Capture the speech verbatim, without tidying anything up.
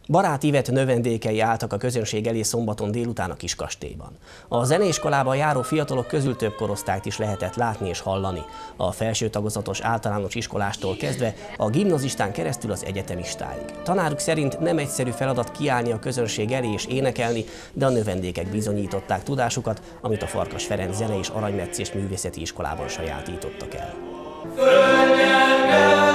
Barát Ivett növendékei álltak a közönség elé szombaton délután a Kiskastélyban. A zeneiskolában járó fiatalok közül több korosztályt is lehetett látni és hallani. A felső tagozatos általános iskolástól kezdve a gimnazistán keresztül az egyetemistáig. Tanáruk szerint nem egyszerű feladat kiállni a közönség elé és énekelni, de a növendékek bizonyították tudásukat, amit a Farkas Ferenc Zene- és Aranymetszés Művészeti Iskolában sajátítottak el.